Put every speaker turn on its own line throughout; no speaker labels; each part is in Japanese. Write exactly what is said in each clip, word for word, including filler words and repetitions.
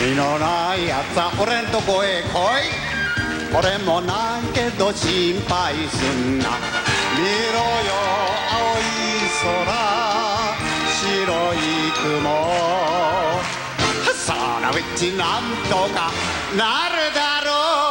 意のないやつは俺んとこへ来い。俺もないけど心配すんな。見ろよ青い空白い雲、そのうちなんとかなるだろう。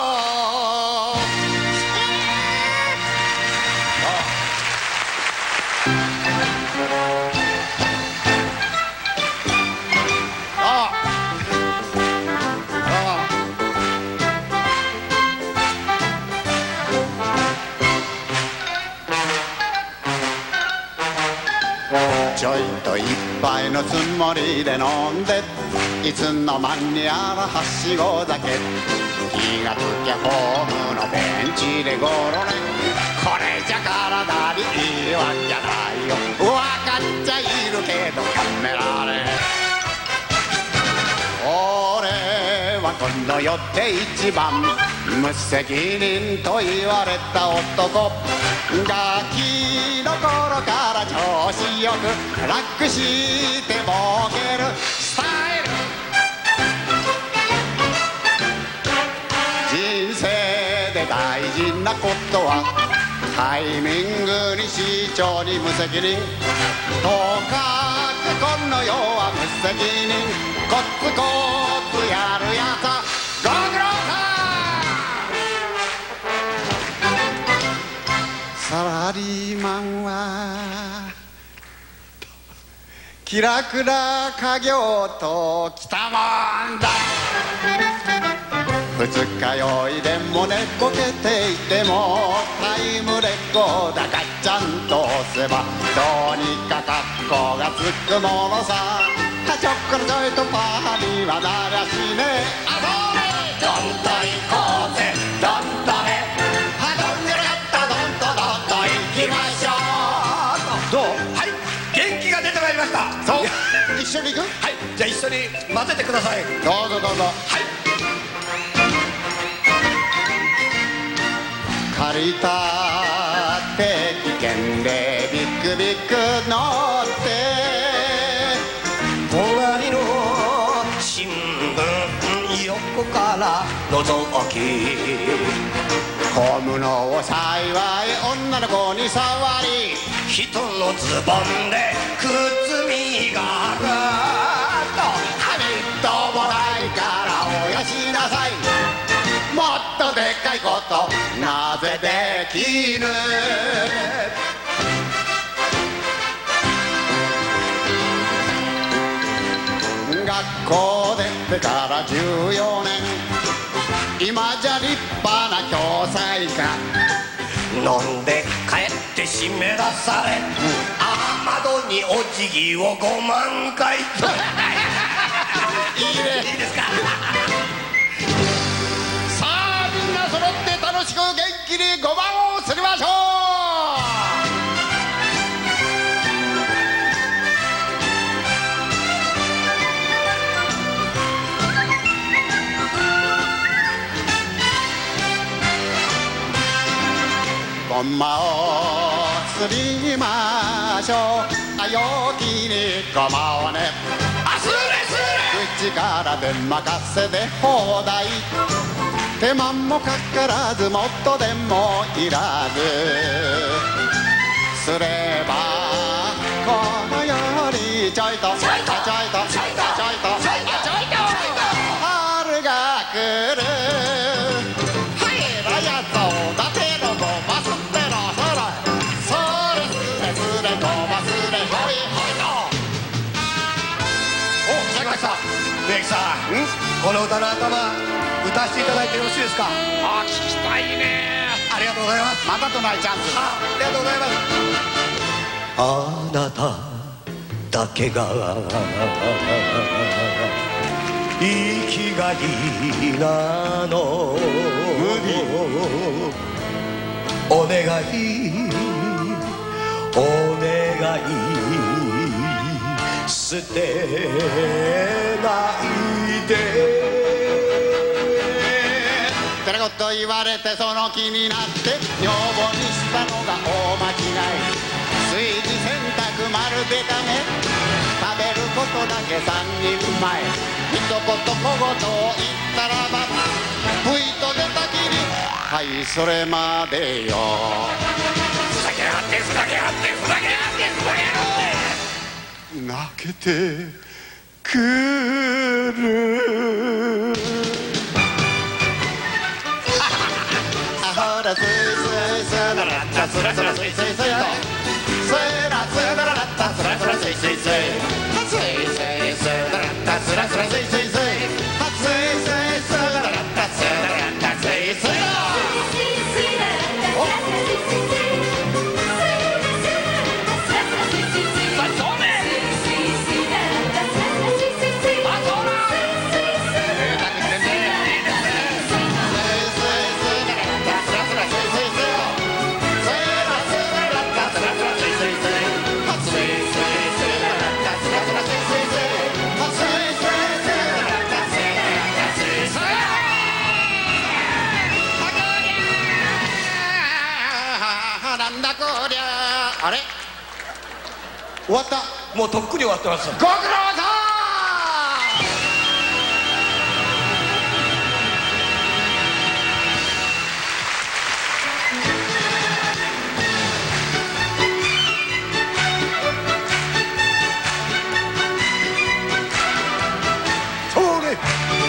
ちょいと一杯のつもりで飲んで、いつの間にやらはしご酒。気がつきゃホームのベンチでゴロね。これじゃ体にいいわけないよ。分かっちゃいるけどやめられん。俺はこの世で一番無責任と言われた男。ガキの頃から調子よく楽してボケるスタイル。人生で大事なことはタイミングに慎重に無責任。とかくこの世は無責任。コツコツやるやつはご苦労さん。サラリーマンは気楽な家業ときたもんだ。二日酔いでも寝ぼけていてもタイムレコーダーがちゃんと押せばどうにか格好がつくものさ。ちょっこらちょいとパーにはなりゃしねえ。あそれどんと行こうぜどんとね。はどんじゃらかったどんとどんと行きましょう。どう？
はい、元気が出てまいりました。
そう一緒に行く？
はい、じゃあ一緒に混ぜてください。
どうぞどうぞ。
はい。
借りた定期券でビックビック乗って
隣の新聞横から覗き
混むのを幸い女の子に触り
人のズボンで靴磨くと
ハミットもないからおやしなさい。もっとでっかいことなぜできぬ。学校出てからじゅうよねん今じゃ立派な教祭家。
飲んで帰って締め出され、雨戸にお辞儀をごまんかいいいね、いいですか
さあみんな揃って楽しく元気にごまんをすりましょう。ごまをすりましょう。あ陽気にごまをね。
あすれすれ
口からで任せで放題。手間もかからずもっとでもいらずすればこのようにちょいとちょいとちょいとちょいとちょいと春が来る。はいらやそうだてろごますってろそろそれすれすれごますれほいほいと。
お、来ました植木さん、この歌の頭歌わせていただいてよろしいですか。
あ、聞きたいね。
ありがとうございます。
またとないチャンス。
あ、ありがとうございます。あなただけが生きがいなの。お願いお願い捨てないで。
てなこと言われてその気になって女房にしたのが大間違い。炊事洗濯まるでダメ。食べるこことだけ三人前一言小言を言ったらばぷいと出たきりはいそれまでよ
ふざけやがってふざけやがってふざけやがってふざけやがって
泣けてくるあほらスイスイスララッタスラスラスイスイスイスラスララッタスラスラスイスイスイスイスイスララッタスラスラスイスイスイスイスイスララッタスララッタスイスイあれ終わった。
もうとっくに終わってます。
ご苦労さん。それ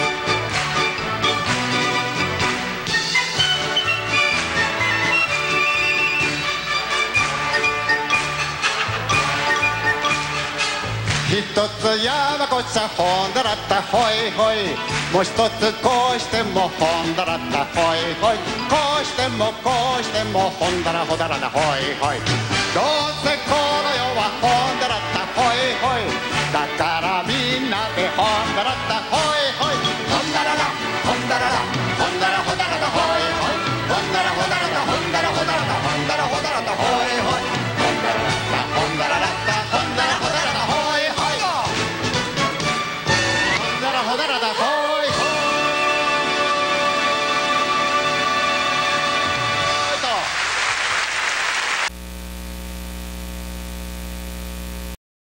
一つ山こっちゃほんだらったほいほいもう一つこうしてもほんだらったほいほいこうしてもこうしてもほんだらほだらだほいほい